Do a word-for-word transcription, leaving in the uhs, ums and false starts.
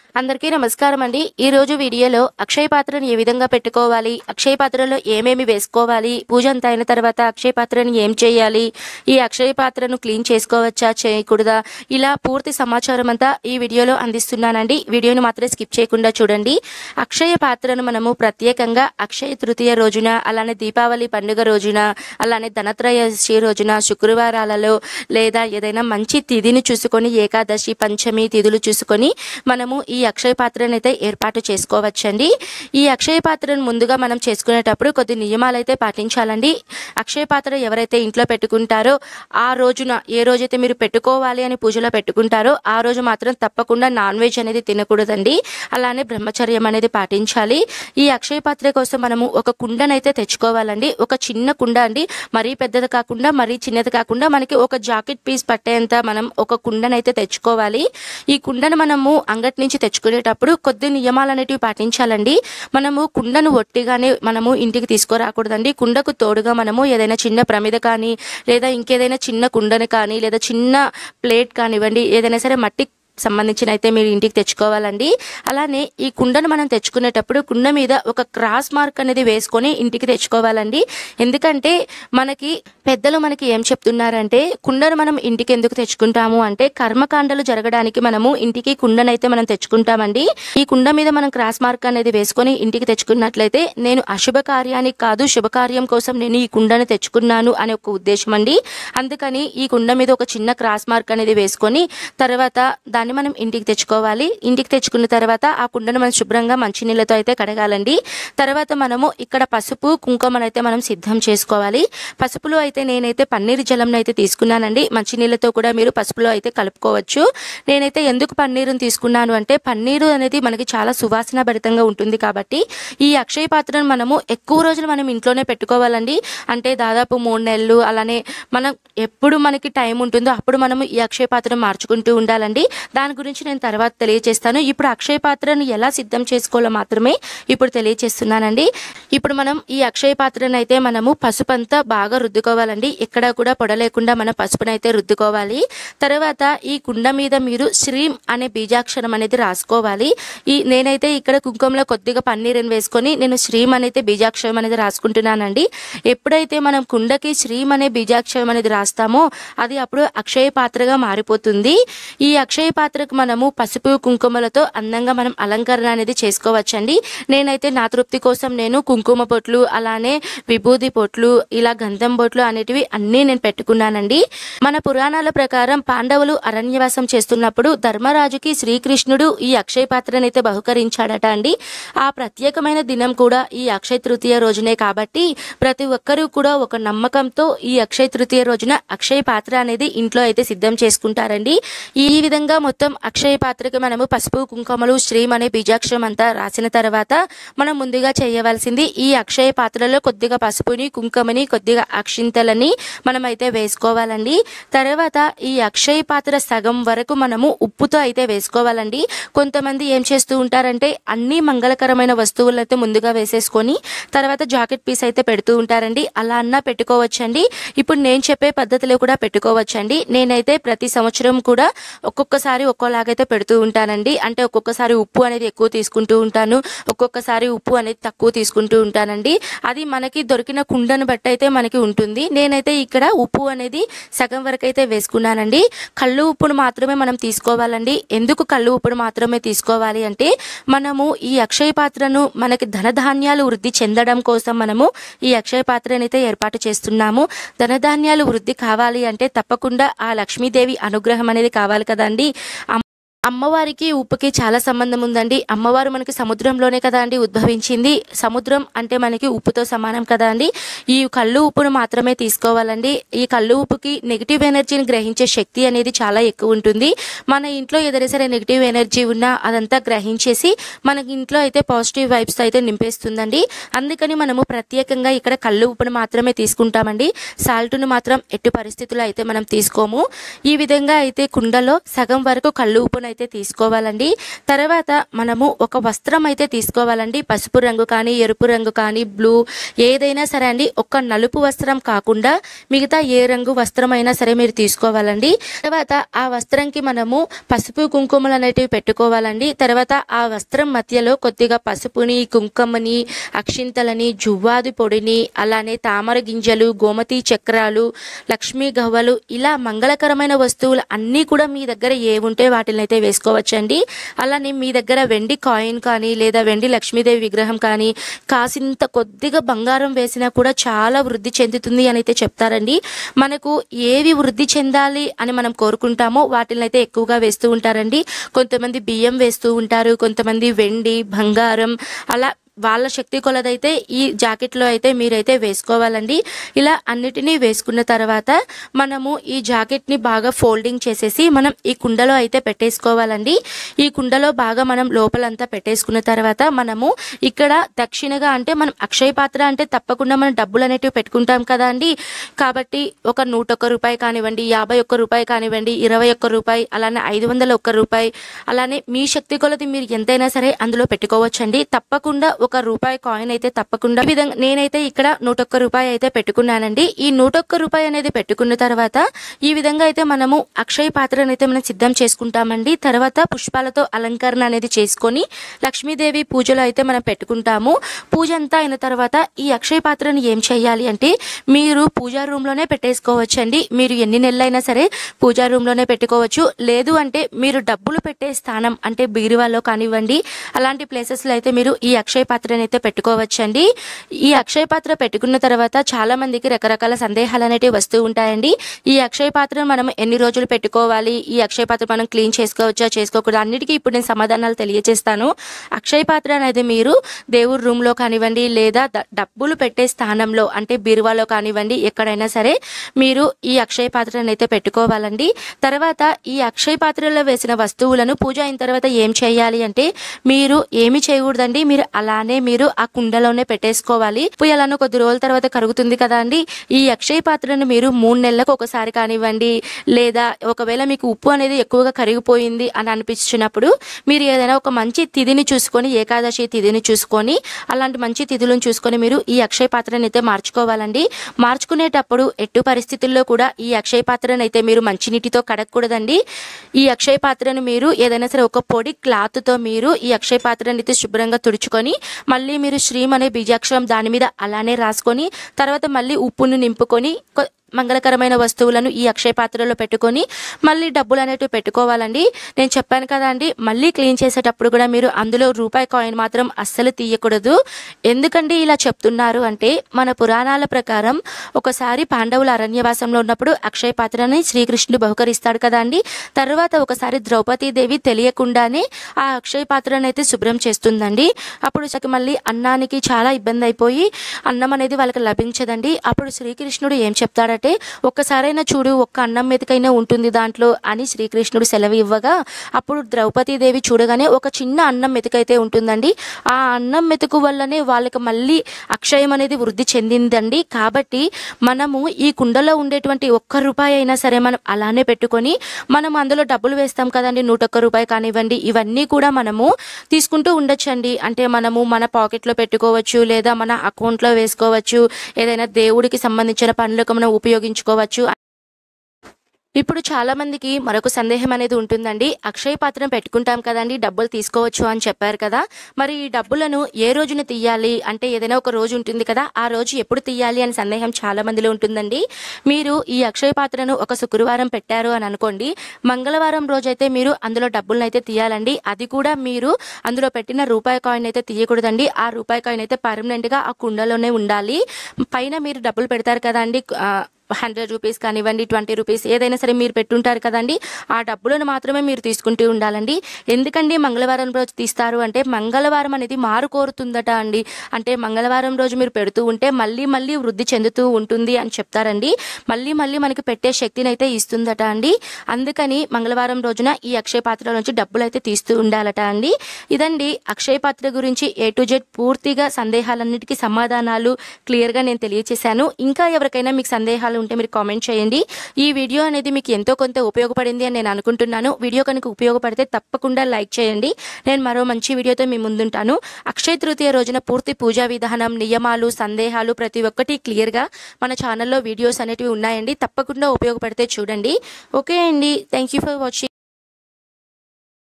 అందరికీ నమస్కారం అండి। ఈ రోజు వీడియోలో అక్షయ పాత్రను ఏ విధంగా పెట్టుకోవాలి, అక్షయ పాత్రలో ఏమేమి వేసుకోవాలి, పూజ అంతా అయిన తర్వాత అక్షయ పాత్రను ఏం చేయాలి, ఈ అక్షయ పాత్రను క్లీన్ చేసుకోవచ్చా చేయకూడదా, ఇలా పూర్తి సమాచారం అంతా ఈ వీడియోలో అందిస్తున్నానండి। వీడియోని మాత్రం స్కిప్ చేయకుండా చూడండి। అక్షయ పాత్రను మనము ప్రత్యేకంగా అక్షయ తృతీయ రోజున, అలానే దీపావళి పండుగ రోజున, అలానే ధనత్రయోదశి రోజున, శుక్రవారాలలో లేదా ఏదైనా మంచి తిథిని చూసుకొని ఏకాదశి పంచమి తిథులు చూసుకొని మనము ఈ అక్షయ పాత్రను అయితే ఏర్పాటు చేసుకోవచ్చండి। ఈ అక్షయ పాత్రను ముందుగా మనం చేసుకునేటప్పుడు కొద్ది నియమాలు అయితే పాటించాలండి। అక్షయ పాత్ర ఎవరైతే ఇంట్లో పెట్టుకుంటారో ఆ రోజున, ఏ రోజైతే మీరు పెట్టుకోవాలి అని పూజలో పెట్టుకుంటారో ఆ రోజు మాత్రం తప్పకుండా నాన్ వెజ్ అనేది తినకూడదండి। అలానే బ్రహ్మచర్యం అనేది పాటించాలి। ఈ అక్షయ పాత్ర కోసం మనము ఒక కుండనైతే తెచ్చుకోవాలండి। ఒక చిన్న కుండ అండి, మరీ పెద్దది కాకుండా మరీ చిన్నది కాకుండా మనకి ఒక జాకెట్ పీస్ పట్టేంత మనం ఒక కుండనైతే తెచ్చుకోవాలి। ఈ కుండను మనము అంగటి నుంచి తెచ్చుకునేటప్పుడు కొద్ది నియమాలు అనేటివి పాటించాలండి। మనము కుండను ఒట్టిగానే మనము ఇంటికి తీసుకురాకూడదండి। కుండకు తోడుగా మనము ఏదైనా చిన్న ప్రమిద కానీ లేదా ఇంకేదైనా చిన్న కుండను కానీ లేదా చిన్న ప్లేట్ కానివ్వండి, ఏదైనా సరే మట్టి సంబంధించిన అయితే మీరు ఇంటికి తెచ్చుకోవాలండి। అలానే ఈ కుండను మనం తెచ్చుకునేటప్పుడు కుండ మీద ఒక క్రాస్ మార్క్ అనేది వేసుకొని ఇంటికి తెచ్చుకోవాలండి। ఎందుకంటే మనకి పెద్దలు మనకి ఏం చెప్తున్నారంటే కుండను మనం ఇంటికి ఎందుకు తెచ్చుకుంటాము అంటే కర్మకాండలు జరగడానికి మనము ఇంటికి కుండనైతే మనం తెచ్చుకుంటామండి। ఈ కుండ మీద మనం క్రాస్ మార్క్ అనేది వేసుకొని ఇంటికి తెచ్చుకున్నట్లయితే నేను అశుభ కార్యానికి కాదు శుభకార్యం కోసం నేను ఈ కుండను తెచ్చుకున్నాను అనే ఒక ఉద్దేశం అండి। అందుకని ఈ కుండ మీద ఒక చిన్న క్రాస్ మార్క్ అనేది వేసుకొని తర్వాత దాన్ని మనం ఇంటికి తెచ్చుకోవాలి। ఇంటికి తెచ్చుకున్న తర్వాత ఆ కుండను మనం శుభ్రంగా మంచినీళ్ళతో అయితే కడగాలండి। తర్వాత మనము ఇక్కడ పసుపు కుంకుమను అయితే మనం సిద్ధం చేసుకోవాలి। పసుపులో అయితే నేనైతే పన్నీరు జలం అయితే తీసుకున్నానండి। మంచినీళ్ళతో కూడా మీరు పసుపులో అయితే కలుపుకోవచ్చు। నేనైతే ఎందుకు పన్నీరుని తీసుకున్నాను అంటే పన్నీరు అనేది మనకి చాలా సువాసన భరితంగా ఉంటుంది కాబట్టి ఈ అక్షయ పాత్రను మనము ఎక్కువ రోజులు మనం ఇంట్లోనే పెట్టుకోవాలండి। అంటే దాదాపు మూడు నెలలు అలానే మనం ఎప్పుడు మనకి టైం ఉంటుందో అప్పుడు మనము ఈ అక్షయ పాత్రను మార్చుకుంటూ ఉండాలండి। దాని గురించి నేను తర్వాత తెలియజేస్తాను। ఇప్పుడు అక్షయ పాత్రను ఎలా సిద్ధం చేసుకోవాలో మాత్రమే ఇప్పుడు తెలియజేస్తున్నానండి। ఇప్పుడు మనం ఈ అక్షయ పాత్రను అయితే మనము పసుపు అంతా బాగా రుద్దుకోవాలండి। ఎక్కడ కూడా పొడ లేకుండా మన పసుపును అయితే రుద్దుకోవాలి। తర్వాత ఈ కుండ మీద మీరు శ్రీం అనే బీజాక్షరం అనేది రాసుకోవాలి। ఈ నేనైతే ఇక్కడ కుంకుమలో కొద్దిగా పన్నీరుని వేసుకొని నేను శ్రీం అనేది బీజాక్షరం అనేది రాసుకుంటున్నానండి। ఎప్పుడైతే మనం కుండకి శ్రీం అనే బీజాక్షరం అనేది రాస్తామో అది అప్పుడు అక్షయ పాత్రగా మారిపోతుంది। ఈ అక్షయ పాత్రకు మనము పసుపు కుంకుమలతో అందంగా మనం అలంకరణ అనేది చేసుకోవచ్చండి। నేనైతే నా తృప్తి కోసం నేను కుంకుమ బొట్లు అలానే విభూది బొట్లు ఇలా గంధం బొట్లు అనేటివి అన్నీ నేను పెట్టుకున్నానండి। మన పురాణాల ప్రకారం పాండవులు అరణ్యవాసం చేస్తున్నప్పుడు ధర్మరాజుకి శ్రీకృష్ణుడు ఈ అక్షయ పాత్రను అయితే బహుకరించాడట అండి। ఆ ప్రత్యేకమైన దినం కూడా ఈ అక్షయ తృతీయ రోజునే కాబట్టి ప్రతి ఒక్కరూ కూడా ఒక నమ్మకంతో ఈ అక్షయ తృతీయ రోజున అక్షయ పాత్ర అనేది ఇంట్లో అయితే సిద్ధం చేసుకుంటారండి। ఈ విధంగా మొత్తం అక్షయ పాత్రకి మనము పసుపు కుంకుమలు శ్రీం అనే బీజాక్షరం అంతా రాసిన తర్వాత మనం ముందుగా చేయవలసింది ఈ అక్షయ పాత్రలో కొద్దిగా పసుపుని కుంకుమని కొద్దిగా అక్షింతలని మనం అయితే వేసుకోవాలండి। తర్వాత ఈ అక్షయ పాత్ర సగం వరకు మనము ఉప్పుతో అయితే వేసుకోవాలండి। కొంతమంది ఏం చేస్తూ ఉంటారంటే అన్ని మంగళకరమైన వస్తువులు అయితే ముందుగా వేసేసుకొని తర్వాత జాకెట్ పీస్ అయితే పెడుతూ ఉంటారండి। అలా అన్నా పెట్టుకోవచ్చండి। ఇప్పుడు నేను చెప్పే పద్ధతిలో కూడా పెట్టుకోవచ్చండి। నేనైతే ప్రతి సంవత్సరం కూడా ఒక్కొక్కసారి ఒక్కోలాగైతే పెడుతూ ఉంటానండి। అంటే ఒక్కొక్కసారి ఉప్పు అనేది ఎక్కువ తీసుకుంటూ ఉంటాను, ఒక్కొక్కసారి ఉప్పు అనేది తక్కువ తీసుకుంటూ ఉంటానండి। అది మనకి దొరికిన కుండను బట్టి అయితే మనకి ఉంటుంది। నేనైతే ఇక్కడ ఉప్పు అనేది సగం వరకు అయితే వేసుకున్నానండి। కళ్ళు ఉప్పును మాత్రమే మనం తీసుకోవాలండి। ఎందుకు కళ్ళు ఉప్పును మాత్రమే తీసుకోవాలి అంటే మనము ఈ అక్షయ పాత్రను మనకి ధనధాన్యాలు వృద్ధి చెందడం కోసం మనము ఈ అక్షయ పాత్రను అయితే ఏర్పాటు చేస్తున్నాము। ధనధాన్యాలు వృద్ధి కావాలి అంటే తప్పకుండా ఆ లక్ష్మీదేవి అనుగ్రహం అనేది కావాలి కదండి। అమ్మవారికి ఉప్పుకి చాలా సంబంధం ఉందండి। అమ్మవారు మనకి సముద్రంలోనే కదా అండి ఉద్భవించింది। సముద్రం అంటే మనకి ఉప్పుతో సమానం కదా అండి। ఈ కళ్ళు ఉప్పును మాత్రమే తీసుకోవాలండి। ఈ కళ్ళు ఉప్పుకి నెగిటివ్ ఎనర్జీని గ్రహించే శక్తి అనేది చాలా ఎక్కువ ఉంటుంది। మన ఇంట్లో ఏదైనా సరే నెగిటివ్ ఎనర్జీ ఉన్నా అదంతా గ్రహించేసి మనకి ఇంట్లో అయితే పాజిటివ్ వైబ్స్ అయితే నింపేస్తుందండి। అందుకని మనము ప్రత్యేకంగా ఇక్కడ కళ్ళు ఉప్పును మాత్రమే తీసుకుంటామండి। సాల్ట్ను మాత్రం ఎట్టి పరిస్థితుల్లో అయితే మనం తీసుకోము। ఈ విధంగా అయితే కుండలో సగం వరకు కళ్ళు ఉప్పును అయితే అయితే తీసుకోవాలండి. తర్వాత మనము ఒక వస్త్రం అయితే తీసుకోవాలండి. పసుపు రంగు కానీ, ఎరుపు రంగు కానీ, బ్లూ ఏదైనా సరే అండి. ఒక నలుపు వస్త్రం కాకుండా మిగతా ఏ రంగు వస్త్రం అయినా సరే మీరు తీసుకోవాలండి. తర్వాత ఆ వస్త్రంకి మనము పసుపు కుంకుమలు అనేటివి పెట్టుకోవాలండి. తర్వాత ఆ వస్త్రం మధ్యలో కొద్దిగా పసుపుని, కుంకుమని, అక్షింతలని, జువ్వాది పొడిని, అలానే తామర గింజలు, గోమతి చక్రాలు, లక్ష్మీ గవ్వలు ఇలా మంగళకరమైన వస్తువులు అన్నీ కూడా మీ దగ్గర ఏ ఉంటే వాటిని అయితే వేసుకోవచ్చండి. అలానే మీ దగ్గర వెండి కాయిన్ కానీ లేదా వెండి లక్ష్మీదేవి విగ్రహం కానీ కాసింత కొద్దిగా బంగారం వేసినా కూడా చాలా వృద్ధి చెందుతుంది అని అయితే చెప్తారండి. మనకు ఏవి వృద్ధి చెందాలి అని మనం కోరుకుంటామో వాటిని అయితే ఎక్కువగా వేస్తూ ఉంటారండి. కొంతమంది బియ్యం వేస్తూ ఉంటారు, కొంతమంది వెండి, బంగారం అలా వాళ్ళ శక్తి కొలదైతే ఈ జాకెట్లో అయితే మీరైతే వేసుకోవాలండి. ఇలా అన్నిటినీ వేసుకున్న తర్వాత మనము ఈ జాకెట్ని బాగా ఫోల్డింగ్ చేసేసి మనం ఈ కుండలో అయితే పెట్టేసుకోవాలండి. ఈ కుండలో బాగా మనం లోపలంతా పెట్టేసుకున్న తర్వాత మనము ఇక్కడ దక్షిణగా అంటే మనం అక్షయ పాత్ర అంటే తప్పకుండా మనం డబ్బులు అనేటివి పెట్టుకుంటాం కదా అండి. కాబట్టి ఒక నూట ఒక్క రూపాయి కానివ్వండి, యాభై ఒక్క రూపాయి కానివ్వండి, ఇరవై ఒక్క రూపాయి, అలానే ఐదు వందల ఒక్క రూపాయి, అలానే మీ శక్తి కొలది మీరు ఎంతైనా సరే అందులో పెట్టుకోవచ్చండి. తప్పకుండా ఒక రూపాయి కాయిన్ అయితే తప్పకుండా ఈ విధంగా నేనైతే ఇక్కడ నూట ఒక్క రూపాయి అయితే పెట్టుకున్నానండి. ఈ నూట ఒక్క రూపాయి అనేది పెట్టుకున్న తర్వాత ఈ విధంగా అయితే మనము అక్షయ పాత్రను అయితే మనం సిద్ధం చేసుకుంటామండి. తర్వాత పుష్పాలతో అలంకరణ అనేది చేసుకొని లక్ష్మీదేవి పూజలో అయితే మనం పెట్టుకుంటాము. పూజ అంతా అయిన తర్వాత ఈ అక్షయ పాత్రను ఏం చేయాలి అంటే మీరు పూజా రూమ్ లోనే పెట్టేసుకోవచ్చండి. మీరు ఎన్ని నెలలైనా సరే పూజా రూమ్ లోనే పెట్టుకోవచ్చు. లేదు అంటే మీరు డబ్బులు పెట్టే స్థానం అంటే బీరువాలో కానివ్వండి అలాంటి ప్లేసెస్ లో అయితే మీరు ఈ అక్షయ పాత్రను అయితే పెట్టుకోవచ్చండి. ఈ అక్షయ పాత్ర పెట్టుకున్న తర్వాత చాలా మందికి రకరకాల సందేహాలు అనేటివి వస్తూ ఉంటాయండి. ఈ అక్షయ పాత్రను మనం ఎన్ని రోజులు పెట్టుకోవాలి, ఈ అక్షయ పాత్ర మనం క్లీన్ చేసుకోవచ్చా చేసుకోకూడదు అన్నిటికీ ఇప్పుడు నేను సమాధానాలు తెలియజేస్తాను. అక్షయ పాత్ర అనేది మీరు దేవుడి రూమ్ లో కానివ్వండి లేదా డబ్బులు పెట్టే స్థానంలో అంటే బీరువాలో కానివ్వండి ఎక్కడైనా సరే మీరు ఈ అక్షయ పాత్రను అయితే పెట్టుకోవాలండి. తర్వాత ఈ అక్షయ పాత్రలో వేసిన వస్తువులను పూజ అయిన తర్వాత ఏం చేయాలి అంటే మీరు ఏమి చేయకూడదండి. మీరు అలానే మీరు ఆ కుండలోనే పెట్టేసుకోవాలి. ఎలానో కొద్ది రోజుల తర్వాత కరుగుతుంది కదా అండి. ఈ అక్షయ పాత్రను మీరు మూడు నెలలకు ఒకసారి కానివ్వండి లేదా ఒకవేళ మీకు ఉప్పు అనేది ఎక్కువగా కరిగిపోయింది అని అనిపించినప్పుడు మీరు ఏదైనా ఒక మంచి తిథిని చూసుకొని ఏకాదశి తిథిని చూసుకొని అలాంటి మంచి తిథులను చూసుకొని మీరు ఈ అక్షయ పాత్రను అయితే మార్చుకోవాలండి. మార్చుకునేటప్పుడు ఎట్టి పరిస్థితుల్లో కూడా ఈ అక్షయ పాత్రను అయితే మీరు మంచినీటితో కడగకూడదండి. ఈ అక్షయ పాత్రను మీరు ఏదైనా సరే ఒక పొడి క్లాత్ తో మీరు ఈ అక్షయ పాత్రను అయితే శుభ్రంగా తుడుచుకొని మళ్ళీ మీరు శ్రీం అనే బీజాక్షరం దాని మీద అలానే రాసుకొని తర్వాత మళ్ళీ ఉప్పును నింపుకొని మంగళకరమైన వస్తువులను ఈ అక్షయ పాత్రలో పెట్టుకొని మళ్ళీ డబ్బులు అనేటివి పెట్టుకోవాలండి. నేను చెప్పాను కదా అండి మళ్ళీ క్లీన్ చేసేటప్పుడు కూడా మీరు అందులో రూపాయి కాయిన్ మాత్రం అస్సలు తీయకూడదు. ఎందుకండి ఇలా చెప్తున్నారు అంటే మన పురాణాల ప్రకారం ఒకసారి పాండవుల అరణ్యవాసంలో ఉన్నప్పుడు అక్షయ పాత్రని శ్రీకృష్ణుడు బహుకరిస్తాడు కదా అండి. తర్వాత ఒకసారి ద్రౌపదీదేవి తెలియకుండానే ఆ అక్షయ పాత్రను అయితే శుభ్రం చేస్తుందండి. అప్పుడు మళ్ళీ అన్నానికి చాలా ఇబ్బంది అయిపోయి అన్నం అనేది వాళ్ళకి లభించదండి. అప్పుడు శ్రీకృష్ణుడు ఏం చెప్తాడంటే ఒక్కసారైనా చూడు ఒక్క అన్నం మెతుకైనా ఉంటుంది దాంట్లో అని శ్రీకృష్ణుడు సెలవు ఇవ్వగా అప్పుడు ద్రౌపదీదేవి చూడగానే ఒక చిన్న అన్నం మెతుకైతే ఉంటుందండి. ఆ అన్నం మెతుకు వల్లనే వాళ్ళకి మళ్ళీ అక్షయం అనేది వృద్ధి చెందిందండి. కాబట్టి మనము ఈ కుండలో ఉండేటువంటి ఒక్క రూపాయి అయినా సరే మనం అలానే పెట్టుకొని మనం అందులో డబ్బులు వేస్తాం కదండి నూట ఒక్క రూపాయి కానివ్వండి ఇవన్నీ కూడా మనము తీసుకుంటూ ఉండొచ్చండి. అంటే మనము మన పాకెట్లో పెట్టుకోవచ్చు లేదా మన అకౌంట్లో వేసుకోవచ్చు. ఏదైనా దేవుడికి సంబంధించిన పనులకు మనం ఉపయోగించుకోవచ్చు. ఇప్పుడు చాలా మందికి మరొక సందేహం అనేది ఉంటుందండి. అక్షయ పాత్రను పెట్టుకుంటాం కదండి డబ్బులు తీసుకోవచ్చు అని చెప్పారు కదా, మరి ఈ డబ్బులను ఏ రోజున తీయాలి అంటే ఏదైనా ఒక రోజు ఉంటుంది కదా ఆ రోజు ఎప్పుడు తీయాలి అనే సందేహం చాలా మందిలో ఉంటుందండి. మీరు ఈ అక్షయ పాత్రను ఒక శుక్రవారం పెట్టారు అని అనుకోండి, మంగళవారం రోజైతే మీరు అందులో డబ్బులను అయితే తీయాలండి. అది కూడా మీరు అందులో పెట్టిన రూపాయి కాయిన్ అయితే తీయకూడదండి. ఆ రూపాయి కాయిన్ అయితే పర్మనెంట్ గా ఆ కుండలోనే ఉండాలి. పైన మీరు డబ్బులు పెడతారు కదా అండి హండ్రెడ్ రూపీస్ కానివ్వండి ట్వంటీ రూపీస్ ఏదైనా సరే మీరు పెట్టుంటారు కదండి ఆ డబ్బులను మాత్రమే మీరు తీసుకుంటూ ఉండాలండి. ఎందుకండి మంగళవారం రోజు తీస్తారు అంటే మంగళవారం అనేది మారు కోరుతుందట అండి. అంటే మంగళవారం రోజు మీరు పెడుతూ ఉంటే మళ్ళీ మళ్ళీ వృద్ధి చెందుతూ ఉంటుంది అని చెప్తారండి. మళ్ళీ మళ్ళీ మనకి పెట్టే శక్తిని అయితే ఇస్తుందట అండి. అందుకని మంగళవారం రోజున ఈ అక్షయ పాత్ర నుంచి డబ్బులు అయితే తీస్తూ ఉండాలట అండి. ఇదండి అక్షయ పాత్ర గురించి ఏ టు జెడ్ పూర్తిగా సందేహాలన్నిటికీ సమాధానాలు క్లియర్గా నేను తెలియచేశాను. ఇంకా ఎవరికైనా మీకు సందేహాలు ఉంటే మీరు కామెంట్ చేయండి. ఈ వీడియో అనేది మీకు ఎంతో కొంత ఉపయోగపడింది అని నేను అనుకుంటున్నాను. వీడియో కనుక ఉపయోగపడితే తప్పకుండా లైక్ చేయండి. నేను మరో మంచి వీడియోతో మీ ముందుంటాను. అక్షయ తృతీయ రోజున పూర్తి పూజా విధానం, నియమాలు, సందేహాలు ప్రతి ఒక్కటి క్లియర్గా మన ఛానల్లో వీడియోస్ అనేటివి ఉన్నాయండి. తప్పకుండా ఉపయోగపడితే చూడండి. ఓకే అండి, థ్యాంక్ యూ ఫర్ వాచింగ్.